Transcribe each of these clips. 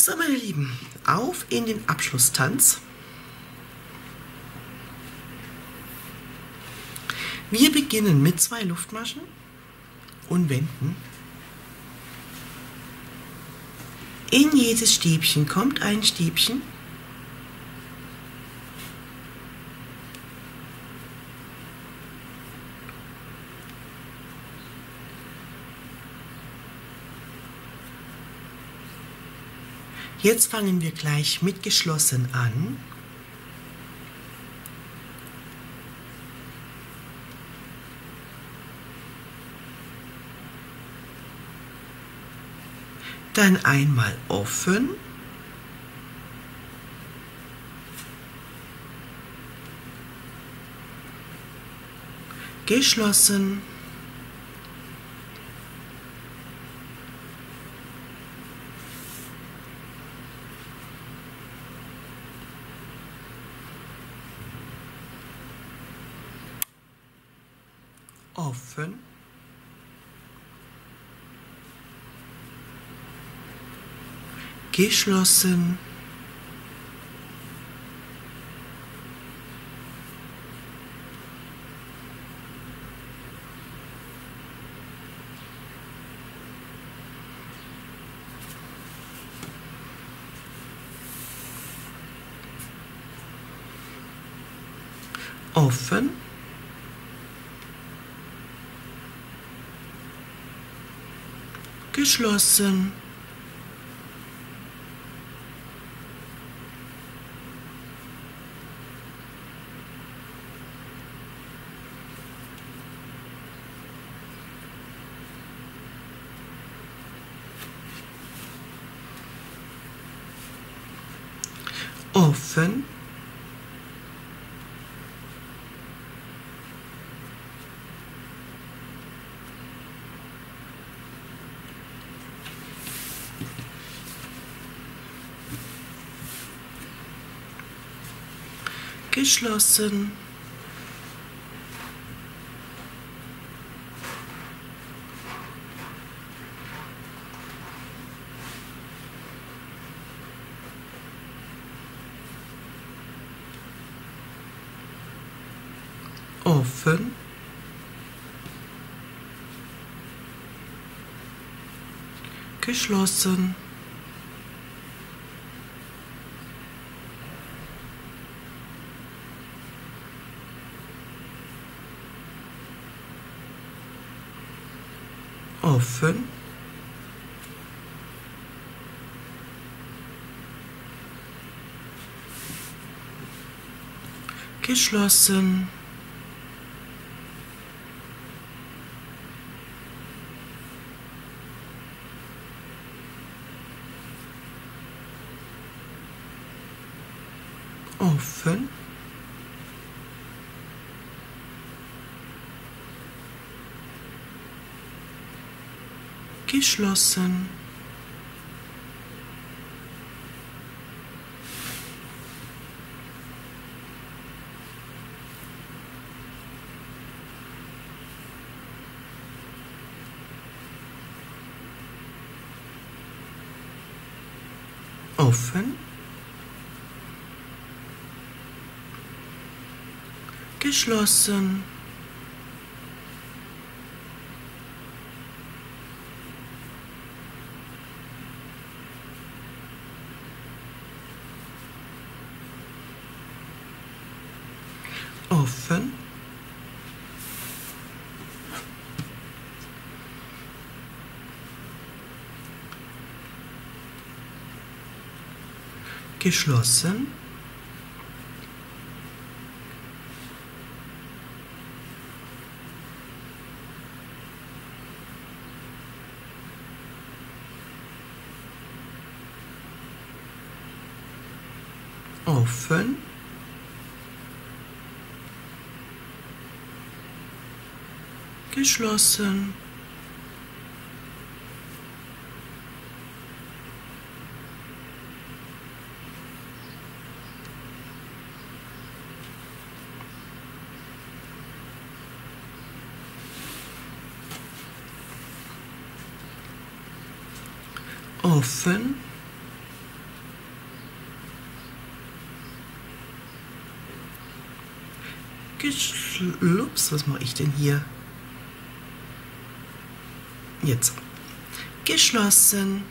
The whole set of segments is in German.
So, meine Lieben, auf in den Abschlusstanz. Wir beginnen mit 2 Luftmaschen und wenden. In jedes Stäbchen kommt ein Stäbchen. Jetzt fangen wir gleich mit geschlossen an. Dann einmal offen. Geschlossen. Offen. Geschlossen. Offen. Geschlossen. Offen. Geschlossen. Offen. Geschlossen. Offen. Geschlossen. Offen. Geschlossen. Offen. Geschlossen. Offen. Geschlossen. Offen. Geschlossen. Offen. Ups, was mache ich denn hier? Jetzt. Geschlossen.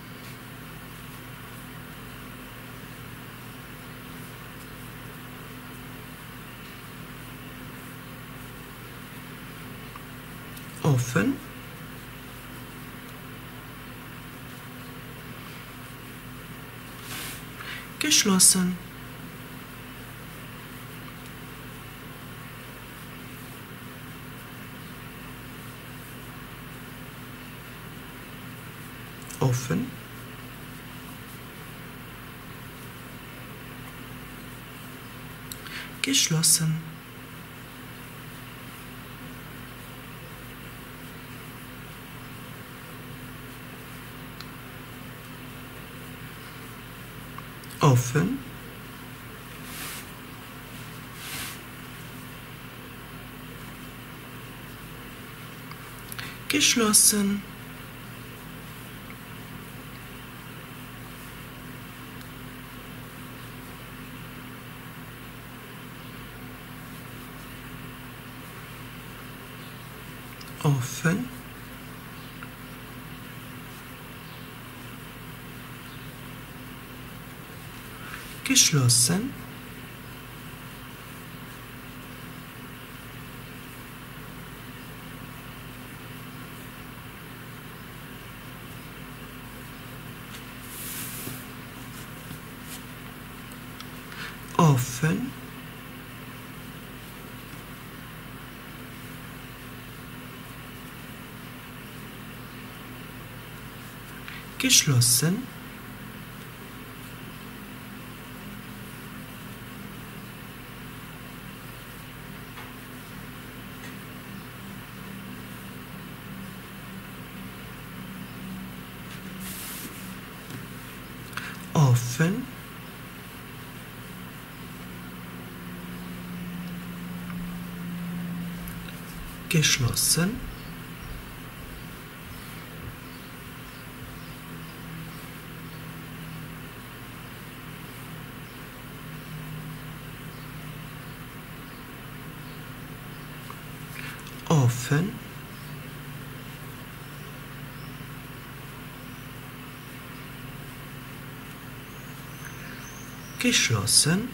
Offen. Geschlossen. Offen. Geschlossen. Offen. Geschlossen. Offen. Geschlossen. Offen. Geschlossen. Offen. Geschlossen. Offen. Geschlossen.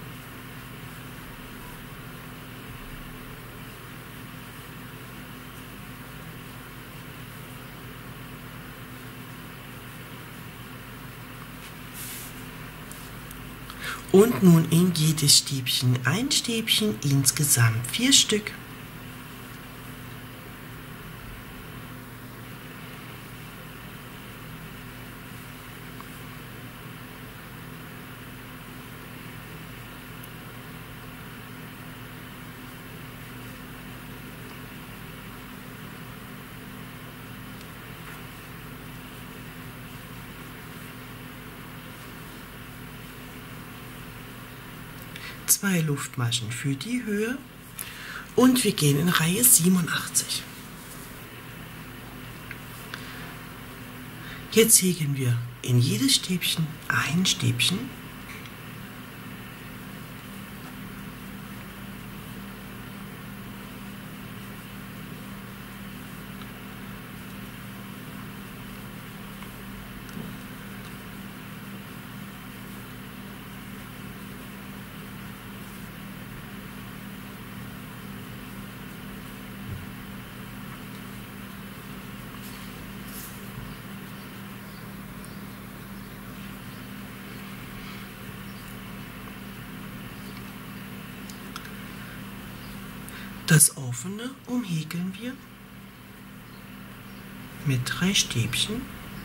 Und nun in jedes Stäbchen ein Stäbchen, insgesamt 4 Stück. Zwei Luftmaschen für die Höhe und wir gehen in Reihe 87. Jetzt häkeln wir in jedes Stäbchen ein Stäbchen. Das offene umhäkeln wir mit 3 Stäbchen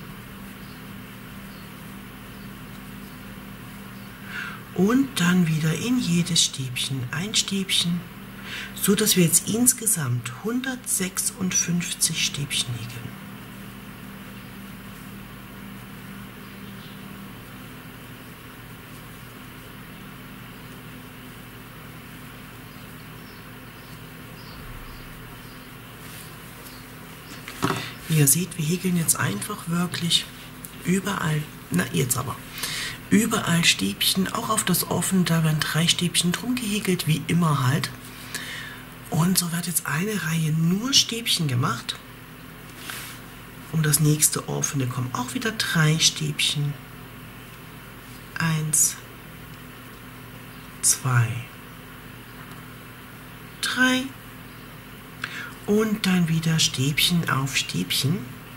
und dann wieder in jedes Stäbchen ein Stäbchen, so dass wir jetzt insgesamt 156 Stäbchen häkeln. Wie ihr seht, wir häkeln jetzt einfach wirklich überall, überall Stäbchen, auch auf das offene, da werden 3 Stäbchen drum gehäkelt, wie immer halt. Und so wird jetzt eine Reihe nur Stäbchen gemacht. Um das nächste offene kommen auch wieder 3 Stäbchen. 1, 2, 3 und dann wieder Stäbchen auf Stäbchen.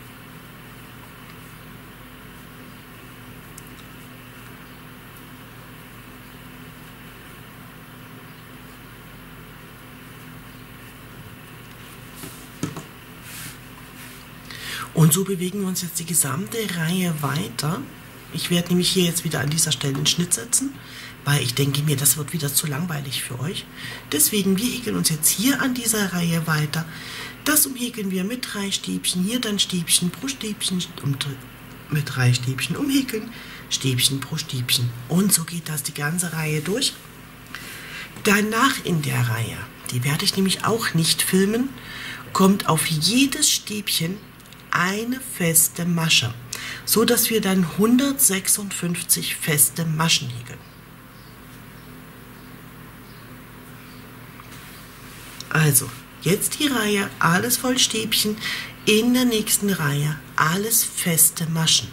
Und so bewegen wir uns jetzt die gesamte Reihe weiter. Ich werde nämlich hier jetzt wieder an dieser Stelle einen Schnitt setzen, weil ich denke mir, das wird wieder zu langweilig für euch. Deswegen, wir häkeln uns jetzt hier an dieser Reihe weiter. Das umhäkeln wir mit 3 Stäbchen, hier dann Stäbchen pro Stäbchen und mit 3 Stäbchen umhäkeln, Stäbchen pro Stäbchen. Und so geht das die ganze Reihe durch. Danach in der Reihe, die werde ich nämlich auch nicht filmen, kommt auf jedes Stäbchen eine feste Masche, so dass wir dann 156 feste Maschen häkeln. Also, jetzt die Reihe, alles voll Stäbchen, in der nächsten Reihe alles feste Maschen.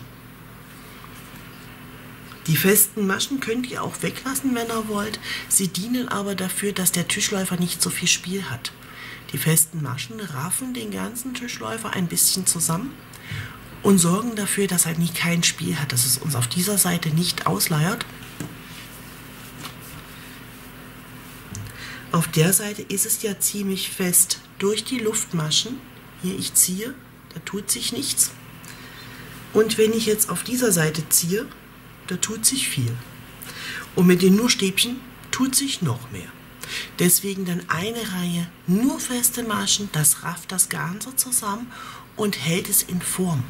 Die festen Maschen könnt ihr auch weglassen, wenn ihr wollt. Sie dienen aber dafür, dass der Tischläufer nicht so viel Spiel hat. Die festen Maschen raffen den ganzen Tischläufer ein bisschen zusammen und sorgen dafür, dass er nicht kein Spiel hat, dass es uns auf dieser Seite nicht ausleiert. Auf der Seite ist es ja ziemlich fest durch die Luftmaschen. Hier, ich ziehe, da tut sich nichts. Und wenn ich jetzt auf dieser Seite ziehe, da tut sich viel. Und mit den nur Stäbchen tut sich noch mehr. Deswegen dann eine Reihe nur feste Maschen, das rafft das Ganze zusammen und hält es in Form.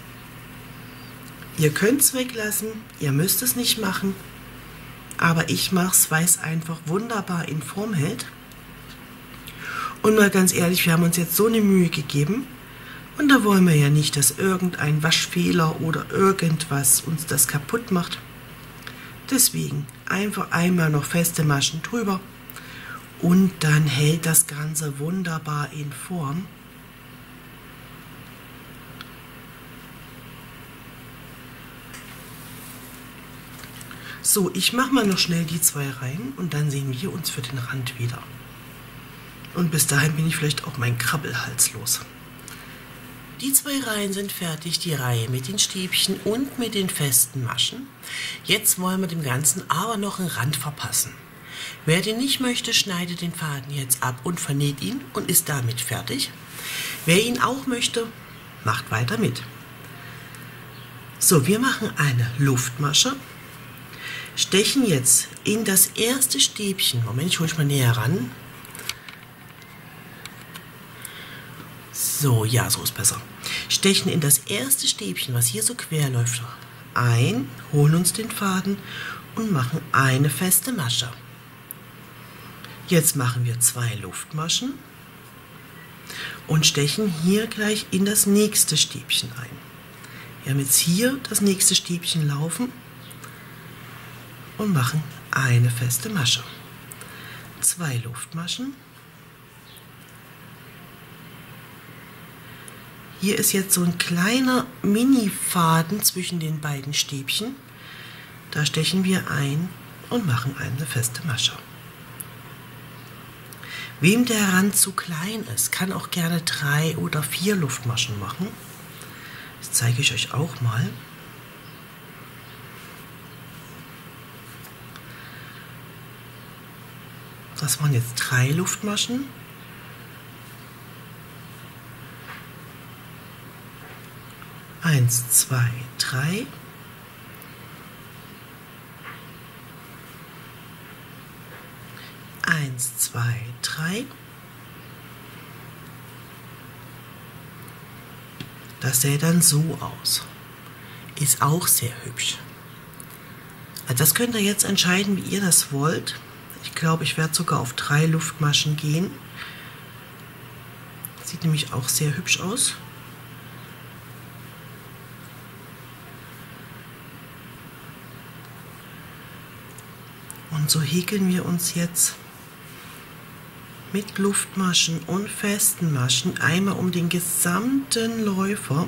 Ihr könnt es weglassen, ihr müsst es nicht machen, aber ich mache es, weil es einfach wunderbar in Form hält. Und mal ganz ehrlich, wir haben uns jetzt so eine Mühe gegeben und da wollen wir ja nicht, dass irgendein Waschfehler oder irgendwas uns das kaputt macht. Deswegen einfach einmal noch feste Maschen drüber. Und dann hält das Ganze wunderbar in Form. So, ich mache mal noch schnell die 2 Reihen und dann sehen wir uns für den Rand wieder. Und bis dahin bin ich vielleicht auch meinen Krabbelhals los. Die 2 Reihen sind fertig, die Reihe mit den Stäbchen und mit den festen Maschen. Jetzt wollen wir dem Ganzen aber noch einen Rand verpassen. Wer den nicht möchte, schneidet den Faden jetzt ab und vernäht ihn und ist damit fertig. Wer ihn auch möchte, macht weiter mit. So, wir machen eine Luftmasche, stechen jetzt in das erste Stäbchen. Moment, ich hole es mal näher ran. So, ja, so ist besser. Stechen in das erste Stäbchen, was hier so quer läuft, ein, holen uns den Faden und machen eine feste Masche. Jetzt machen wir 2 Luftmaschen und stechen hier gleich in das nächste Stäbchen ein. Wir haben jetzt hier das nächste Stäbchen laufen und machen eine feste Masche. 2 Luftmaschen. Hier ist jetzt so ein kleiner Mini-Faden zwischen den beiden Stäbchen. Da stechen wir ein und machen eine feste Masche. Wem der Rand zu klein ist, kann auch gerne 3 oder 4 Luftmaschen machen. Das zeige ich euch auch mal. Das waren jetzt 3 Luftmaschen. Eins, 2, 3. Eins, 2, 3. Das sähe dann so aus. Ist auch sehr hübsch. Also das könnt ihr jetzt entscheiden, wie ihr das wollt. Ich glaube, ich werde sogar auf 3 Luftmaschen gehen. Sieht nämlich auch sehr hübsch aus. Und so häkeln wir uns jetzt mit Luftmaschen und festen Maschen einmal um den gesamten Läufer.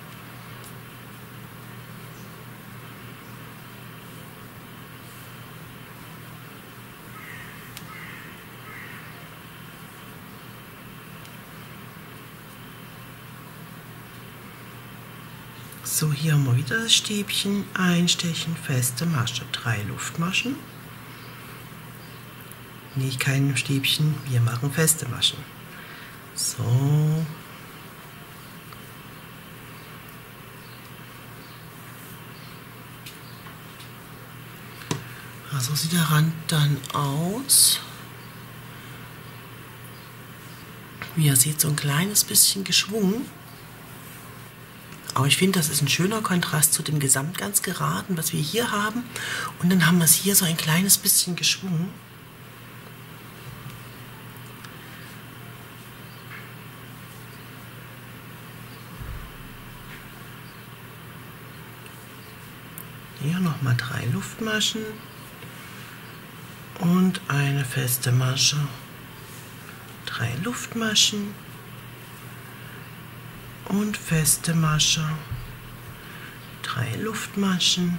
So, hier haben wir wieder das Stäbchen, einstechen, feste Masche, 3 Luftmaschen. Nee, kein Stäbchen, wir machen feste Maschen. So. So sieht der Rand dann aus. Wie ihr seht, so ein kleines bisschen geschwungen. Aber ich finde, das ist ein schöner Kontrast zu dem Gesamt ganz geraden, was wir hier haben. Und dann haben wir es hier so ein kleines bisschen geschwungen. Hier nochmal 3 Luftmaschen und eine feste Masche. 3 Luftmaschen und feste Masche, 3 Luftmaschen,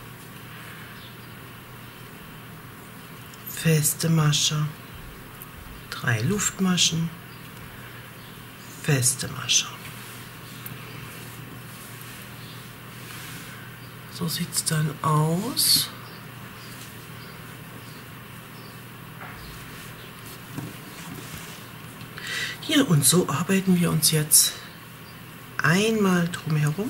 feste Masche, 3 Luftmaschen, feste Masche. So sieht es dann aus. Hier, und so arbeiten wir uns jetzt einmal drumherum.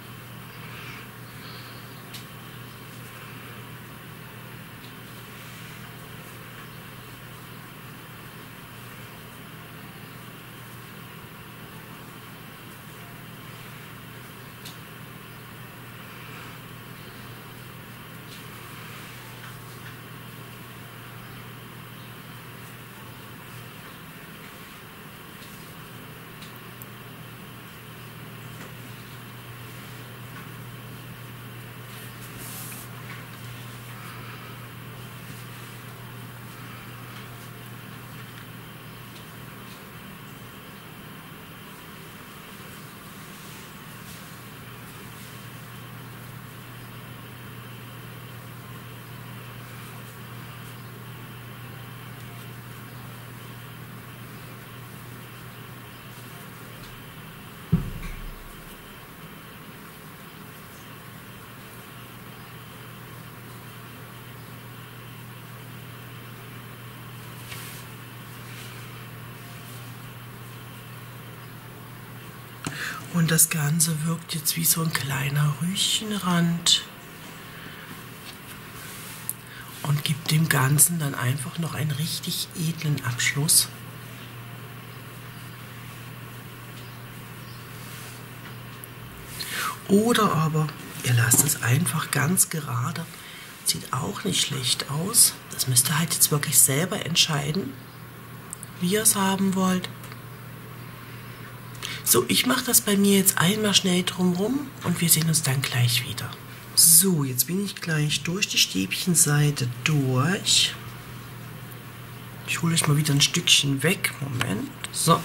Und das Ganze wirkt jetzt wie so ein kleiner Rüschenrand und gibt dem Ganzen dann einfach noch einen richtig edlen Abschluss. Oder aber ihr lasst es einfach ganz gerade. Sieht auch nicht schlecht aus. Das müsst ihr halt jetzt wirklich selber entscheiden, wie ihr es haben wollt. So, ich mache das bei mir jetzt einmal schnell drumherum und wir sehen uns dann gleich wieder. So, jetzt bin ich gleich durch die Stäbchenseite durch. Ich hole euch mal wieder ein Stückchen weg. Moment. So.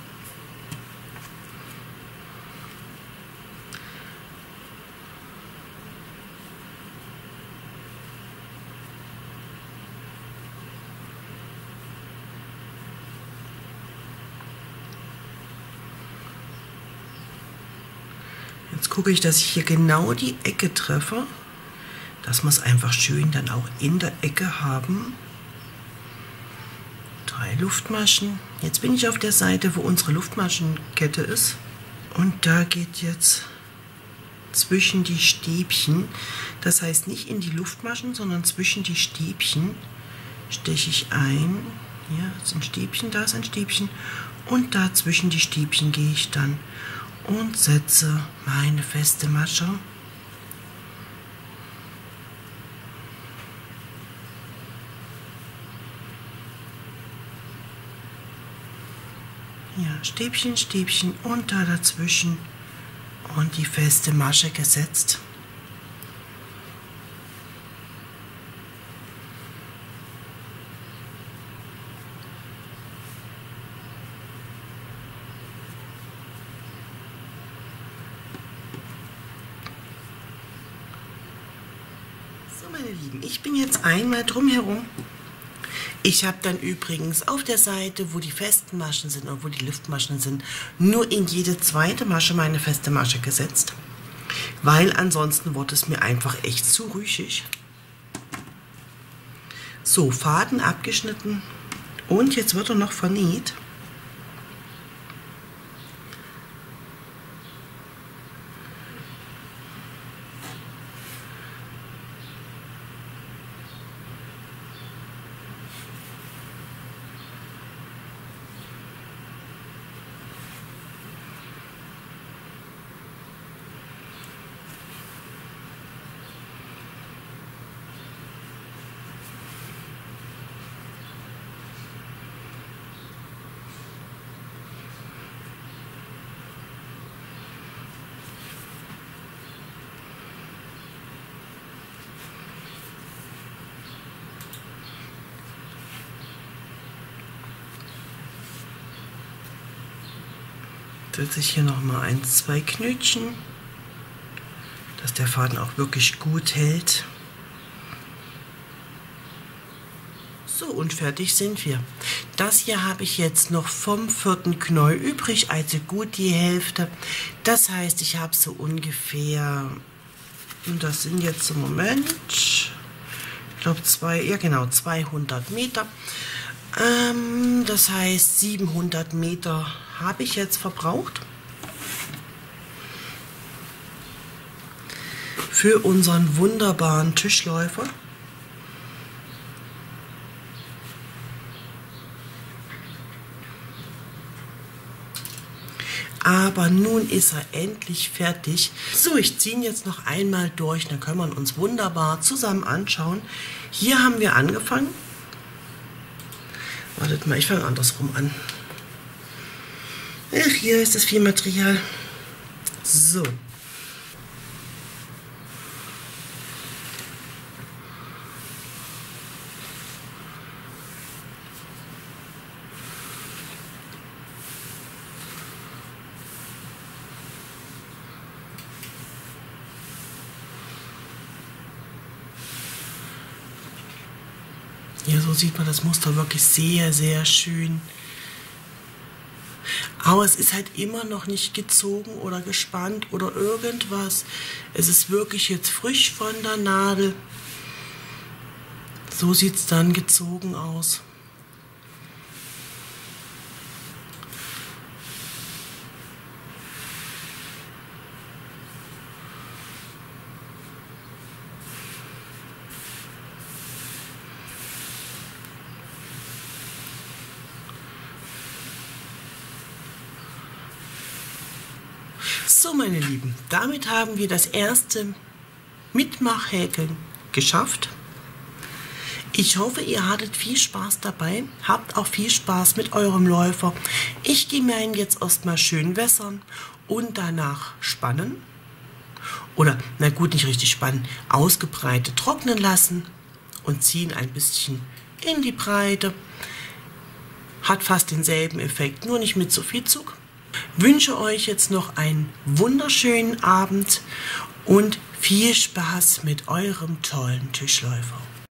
Jetzt gucke ich, dass ich hier genau die Ecke treffe, dass wir es einfach schön dann auch in der Ecke haben. 3 Luftmaschen. Jetzt bin ich auf der Seite, wo unsere Luftmaschenkette ist. Und da geht jetzt zwischen die Stäbchen, das heißt nicht in die Luftmaschen, sondern zwischen die Stäbchen steche ich ein. Hier ist ein Stäbchen, da ist ein Stäbchen. Und da zwischen die Stäbchen gehe ich dann und setze meine feste Masche. Ja, Stäbchen, Stäbchen und da dazwischen und die feste Masche gesetzt. So, meine Lieben, ich bin jetzt einmal drumherum. Ich habe dann übrigens auf der Seite, wo die festen Maschen sind und wo die Lüftmaschen sind, nur in jede zweite Masche meine feste Masche gesetzt. Weil ansonsten wird es mir einfach echt zu rüchig. So, Faden abgeschnitten und jetzt wird er noch vernäht. Setze ich hier noch mal 1, 2 Knötchen, dass der Faden auch wirklich gut hält. So, und fertig sind wir. Das hier habe ich jetzt noch vom 4. Knäuel übrig, also gut die Hälfte. Das heißt, ich habe so ungefähr, und das sind jetzt im Moment, ich glaube 200 Meter. Das heißt 700 Meter habe ich jetzt verbraucht für unseren wunderbaren Tischläufer. Aber nun ist er endlich fertig. So, ich ziehe ihn jetzt noch einmal durch, dann können wir uns wunderbar zusammen anschauen. Hier haben wir angefangen. Wartet mal, ich fange andersrum an. Ach, hier ist das viel Material. So. Hier so sieht man das Muster wirklich sehr, sehr schön. Aber es ist halt immer noch nicht gezogen oder gespannt oder irgendwas. Es ist wirklich jetzt frisch von der Nadel. So sieht es dann gezogen aus. So, meine Lieben, damit haben wir das erste Mitmachhäkeln geschafft. Ich hoffe, ihr hattet viel Spaß dabei, habt auch viel Spaß mit eurem Läufer. Ich gehe meinen jetzt erstmal schön wässern und danach spannen. Oder, na gut, nicht richtig spannen, ausgebreitet trocknen lassen und ziehen ein bisschen in die Breite. Hat fast denselben Effekt, nur nicht mit so viel Zug. Wünsche euch jetzt noch einen wunderschönen Abend und viel Spaß mit eurem tollen Tischläufer.